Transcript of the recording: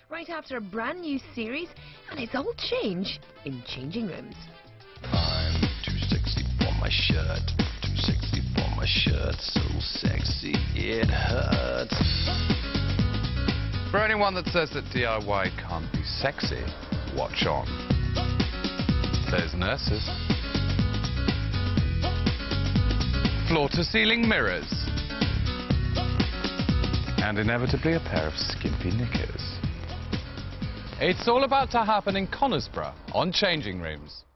right after a brand new series, and it's all change in changing rooms. I'm too sexy for my shirt, too sexy for my shirt, so sexy it hurts. For anyone that says that DIY can't be sexy, watch on. There's nurses. Floor-to-ceiling mirrors. And inevitably a pair of skimpy knickers. It's all about to happen in Conisbrough on Changing Rooms.